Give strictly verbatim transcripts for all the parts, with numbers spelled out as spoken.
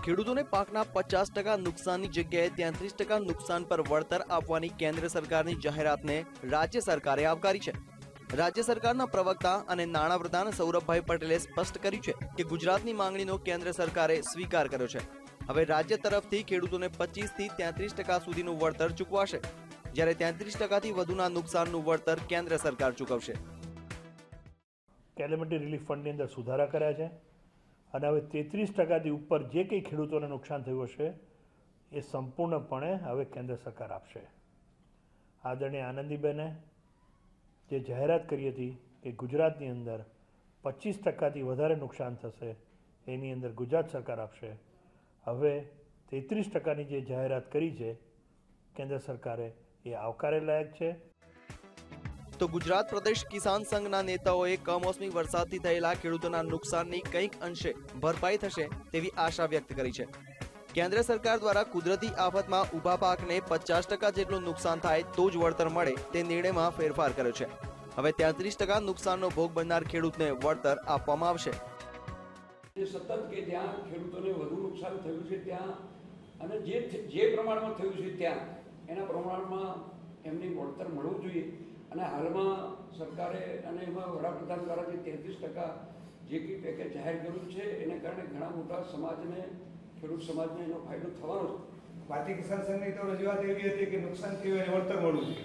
ખેડૂતોને પાકના પચાસ ટકા નુકસાનની જગ્યાએ તેત્રીસ ટકા નુકસાન પર વળતર આપવાની કેન્દ્ર સરકારની જાહેરાતને રાજ્ય સરકારે આવકારી છે। રાજ્ય સરકારના પ્રવક્તા અને નાણાપ્રધાન સૌરભભાઈ પટેલે સ્પષ્ટ કર્યું છે કે ગુજરાતની માંગણીનો કેન્દ્ર સરકારે સ્વીકાર કર્યો છે। હવે રાજ્ય તરફથી ખેડૂતોને પચીસ થી તેત્રીસ ટકા સુધીનું વળતર ચૂકવાશે, જ્યારે તેત્રીસ ટકાથી વધુના નુકસાનનું વળતર કેન્દ્ર સરકાર ચૂકવશે। કેલેમિટી રિલીફ ફંડની અંદર સુધારા કર્યા છે અને હવે તેત્રીસ ટકાથી ઉપર જે કંઈ ખેડૂતોને નુકસાન થયું હશે એ સંપૂર્ણપણે હવે કેન્દ્ર સરકાર આપશે। આદરણીય આનંદીબેને જે જાહેરાત કરી હતી કે ગુજરાતની અંદર પચીસ ટકાથી વધારે નુકસાન થશે એની અંદર ગુજરાત સરકાર આપશે। હવે તેત્રીસ ટકાની જે જાહેરાત કરી છે કેન્દ્ર સરકારે એ આવકારે લાયક છે। તો ગુજરાત પ્રદેશ કિસાન સંઘના નેતાઓએ કમોસમી વરસાદથી થયેલા ખેડૂતોના નુકસાનની કંઈક અંશે ભરપાઈ થશે તેવી આશા વ્યક્ત કરી છે। કેન્દ્ર સરકાર દ્વારા કુદરતી આફતમાં ઊભા પાકને પચાસ ટકા જેટલું નુકસાન થાય તો જ વળતર મળે તે નિર્ણયમાં ફેરફાર કર્યો છે। હવે તેત્રીસ ટકા નુકસાનનો ભોગ બનનાર ખેડૂતને વળતર આપવામાં આવશે। સતત કે જ્યાં ખેડૂતોને વધુ નુકસાન થયું છે ત્યાં અને જે જે પ્રમાણમાં થયું છે ત્યાં એના પ્રમાણમાં એમને વળતર મળવું જોઈએ। અને હાલમાં સરકારે અને એમાં વડાપ્રધાન દ્વારા જે તેત્રીસ ટકા જે કંઈ પેકેજ જાહેર કર્યું છે એને કારણે ઘણા મોટા સમાજને ખેડૂત સમાજને એનો ફાયદો થવાનો છે। ભારતીય કિસાન સંઘની તો રજૂઆત એવી હતી કે નુકસાન થયું એને વળતર મળવું જોઈએ।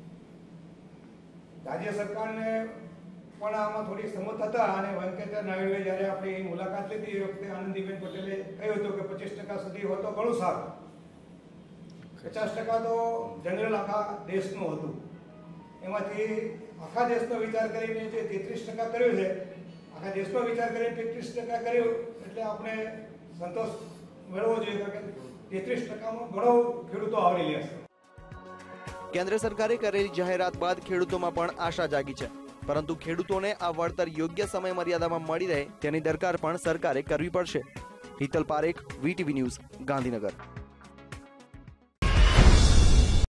રાજ્ય સરકારને પણ આમાં થોડી સમજ હતા અને વેંકૈયા નાયડુએ જ્યારે આપણે મુલાકાત લીધી એ વખતે આનંદીબેન પટેલે કહ્યું હતું કે પચીસ ટકા સુધી હોય તો ઘણું સારું। પચાસ ટકા તો જનરલ આખા દેશનું હતું, એમાંથી આખા દેશનો વિચાર કરીને જે તેત્રીસ ટકા કર્યું છે, આખા દેશનો વિચાર કરીને તેત્રીસ ટકા કર્યું એટલે આપણે સંતોષ મેળવવો જોઈએ, કારણ કે તેત્રીસ ટકામાં ઘણો ખેડૂતો આવરી લેશે। કેન્દ્ર સરકારે કરેલી જાહેરાત બાદ ખેડૂતોમાં પણ આશા જાગી છે, પરંતુ ખેડૂતોને આ વળતર યોગ્ય સમય મર્યાદામાં મળી રહે તેની દરકાર પણ સરકારે કરવી પડશે। Hital Parekh, VTV news, Gandhinagar.